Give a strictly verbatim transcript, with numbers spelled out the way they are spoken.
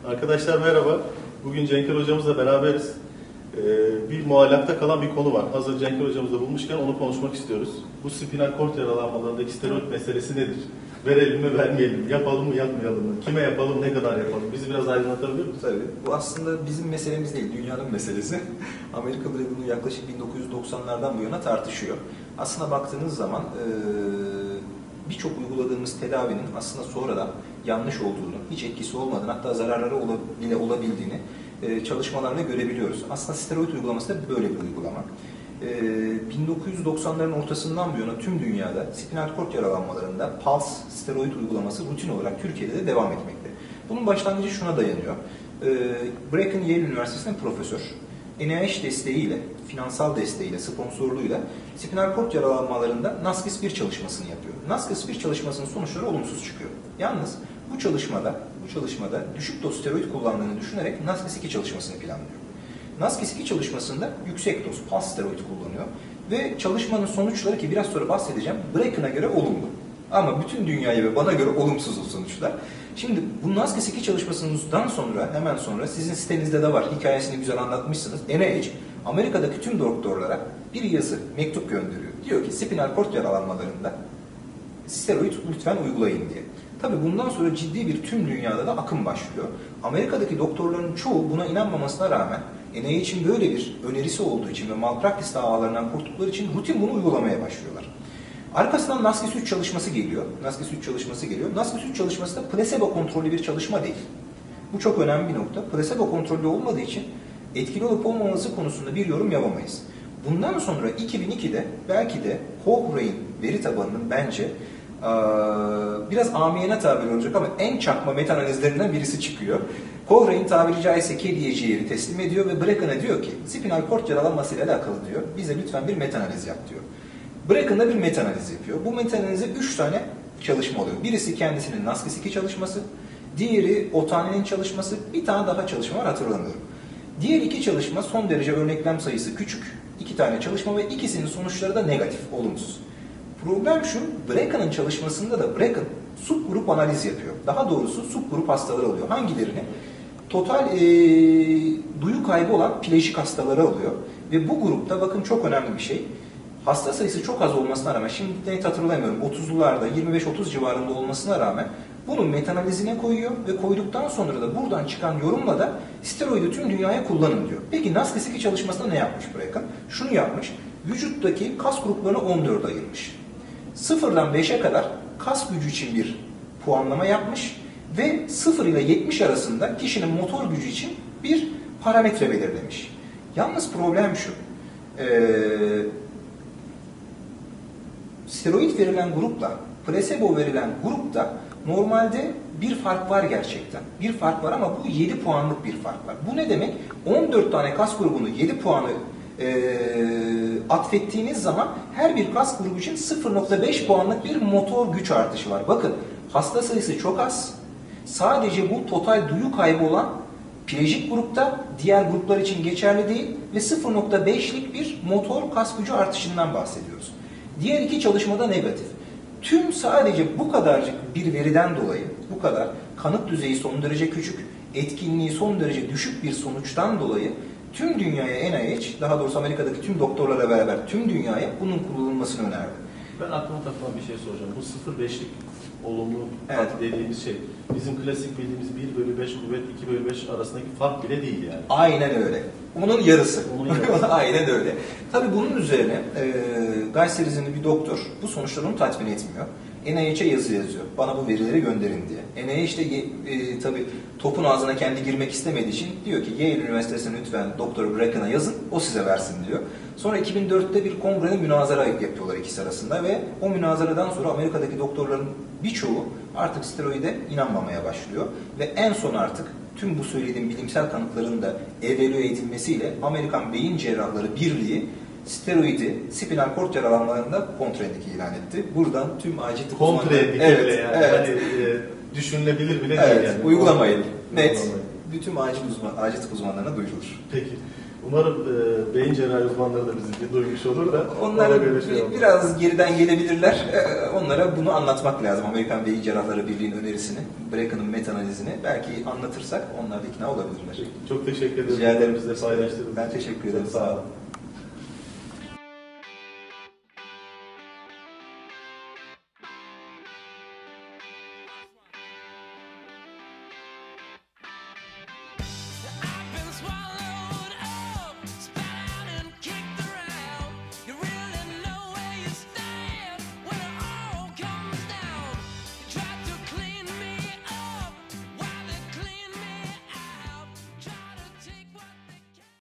Arkadaşlar merhaba. Bugün Cenk'er hocamızla beraberiz. Ee, bir muallakta kalan bir konu var. Hazır Cenk'er hocamızla bulmuşken onu konuşmak istiyoruz. Bu spinal kort yaralanmalarındaki steroid meselesi nedir? Verelim mi, vermeyelim mi? Yapalım mı, yapmayalım mı? Kime yapalım, ne kadar yapalım? Bizi biraz aydınlatabilir misin? Tabii. Bu aslında bizim meselemiz değil, dünyanın meselesi. Amerika bile bunu yaklaşık bin dokuz yüz doksanlardan bu yana tartışıyor. Aslına baktığınız zaman birçok uyguladığımız tedavinin aslında sonradan yanlış olduğunu, hiç etkisi olmadığını, hatta zararları bile olabildiğini çalışmalarla görebiliyoruz. Aslında steroid uygulaması da böyle bir uygulama. bin dokuz yüz doksanların ortasından bu yana tüm dünyada spinal kort yaralanmalarında Pulse steroid uygulaması rutin olarak Türkiye'de de devam etmekte. Bunun başlangıcı şuna dayanıyor. Bracken Yale Üniversitesi'nin profesör, N I H desteğiyle, finansal desteğiyle, sponsorluğuyla spinal kort yaralanmalarında NASCIS bir çalışmasını yapıyor. NASCIS bir çalışmasının sonuçları olumsuz çıkıyor. Yalnız bu çalışmada, bu çalışmada düşük doz steroid kullandığını düşünerek NASCIS iki çalışmasını planlıyor. NASCIS iki çalışmasında yüksek doz Pulse steroid kullanıyor ve çalışmanın sonuçları, ki biraz sonra bahsedeceğim, Bracken'a göre olumlu. Ama bütün dünyaya ve bana göre olumsuz o sonuçlar. Şimdi bu NASCIS iki çalışmasından sonra, hemen sonra sizin sitenizde de var, hikayesini güzel anlatmışsınız. N I H Amerika'daki tüm doktorlara bir yazı, mektup gönderiyor. Diyor ki spinal kort yaralanmalarında steroid lütfen uygulayın diye. Tabii bundan sonra ciddi bir tüm dünyada da akım başlıyor. Amerika'daki doktorların çoğu buna inanmamasına rağmen N I H'in böyle bir önerisi olduğu için ve malpraktis davalarından korktukları için rutin bunu uygulamaya başlıyorlar. Arkasından NASCIS üç çalışması geliyor. NASCIS üç çalışması geliyor. NASCIS üç çalışması da plasebo kontrollü bir çalışma değil. Bu çok önemli bir nokta. Plasebo kontrollü olmadığı için etkili olup olmaması konusunda bir yorum yapamayız. Bundan sonra iki bin ikide belki de Cochrane veri tabanının bence ee, biraz amiyane tabir olacak ama en çakma meta-analizlerinden birisi çıkıyor. Cochrane tabiri caizse kediye ciğeri teslim ediyor ve Bracken'a diyor ki spinal kort yaralanmasıyla alakalı diyor, bize lütfen bir meta-analiz yap diyor. Bracken'da bir meta-analiz yapıyor. Bu meta-analize üç tane çalışma oluyor. Birisi kendisinin NASCIS iki çalışması, diğeri Otane'nin çalışması, bir tane daha çalışma var, hatırlamıyorum. Diğer iki çalışma son derece örneklem sayısı küçük, iki tane çalışma ve ikisinin sonuçları da negatif, olumsuz. Problem şu, Bracken'ın çalışmasında da Bracken subgrup analiz yapıyor. Daha doğrusu subgrup hastaları alıyor. Hangilerini? Total e, duyu kaybı olan plejik hastaları alıyor. Ve bu grupta bakın çok önemli bir şey. Hasta sayısı çok az olmasına rağmen, şimdi net hatırlamıyorum, otuzlularda yirmi beş otuz civarında olmasına rağmen bunun metanalizine koyuyor ve koyduktan sonra da buradan çıkan yorumla da steroidi tüm dünyaya kullanın diyor. Peki NASCIS iki çalışmasında ne yapmış Bracken? Şunu yapmış, vücuttaki kas gruplarını on dörde ayırmış. sıfırdan beşe kadar kas gücü için bir puanlama yapmış ve sıfır ile yetmiş arasında kişinin motor gücü için bir parametre belirlemiş. Yalnız problem şu, ee, steroid verilen grupla plasebo verilen grupta normalde bir fark var gerçekten. Bir fark var ama bu yedi puanlık bir fark var. Bu ne demek? on dört tane kas grubunu yedi puanı E, atfettiğiniz zaman her bir kas grubu için sıfır nokta beş puanlık bir motor güç artışı var. Bakın hasta sayısı çok az. Sadece bu total duyu kaybı olan plejik grupta, diğer gruplar için geçerli değil ve sıfır nokta beşlik bir motor kas gücü artışından bahsediyoruz. Diğer iki çalışmada negatif. Tüm sadece bu kadarcık bir veriden dolayı, bu kadar kanıt düzeyi son derece küçük, etkinliği son derece düşük bir sonuçtan dolayı tüm dünyaya N I H, daha doğrusu Amerika'daki tüm doktorlarla beraber tüm dünyaya bunun kullanılmasını önerdi. Ben aklıma takılan bir şey soracağım. Bu sıfır beşlik olumlu evet. dediğimiz şey, bizim klasik bildiğimiz bir bölü beş kuvvet, iki bölü beş arasındaki fark bile değil yani. Aynen öyle. Onun yarısı. Onun yarısı. Aynen öyle. Tabii bunun üzerine e, Gayserizmli bir doktor bu sonuçları onu tatmin etmiyor. N I H'e yazı yazıyor. Bana bu verileri gönderin diye. N I H de e, tabii topun ağzına kendi girmek istemediği için diyor ki Yale Üniversitesi'ne lütfen Doktor Bracken'a yazın, o size versin diyor. Sonra iki bin dörtte bir kongrede münazara yapıyorlar ikisi arasında ve o münazaradan sonra Amerika'daki doktorların birçoğu artık steroide inanmamaya başlıyor. Ve en son artık tüm bu söylediğim bilimsel kanıtların da evalüe edilmesiyle Amerikan Beyin Cerrahları Birliği steroidi spinal kort yaralanmalarında kontraindik ilan etti. Buradan tüm acil tıp uzmanları... Kontraindik evet, öyle yani. Evet. Hani, e, düşünülebilir bile evet, değil yani. Uygulamayın. Net. Uygulamayın. Bütün acil, uzman, acil tıp uzmanlarına duyurulur. Peki. Umarım e, beyin cerrahi uzmanları da bizi duymuş olur da Onlar ona göre şey olur. biraz geriden gelebilirler. Ee, Onlara bunu anlatmak lazım. Amerikan Beyin Cerrahları Birliği'nin önerisini, Brecken'ın meta-analizini belki anlatırsak onlar da ikna olabilirler. Çok teşekkür ederim. Rica ederim. Bizle paylaştığınız Ben için. teşekkür ederim. Çok sağ olun.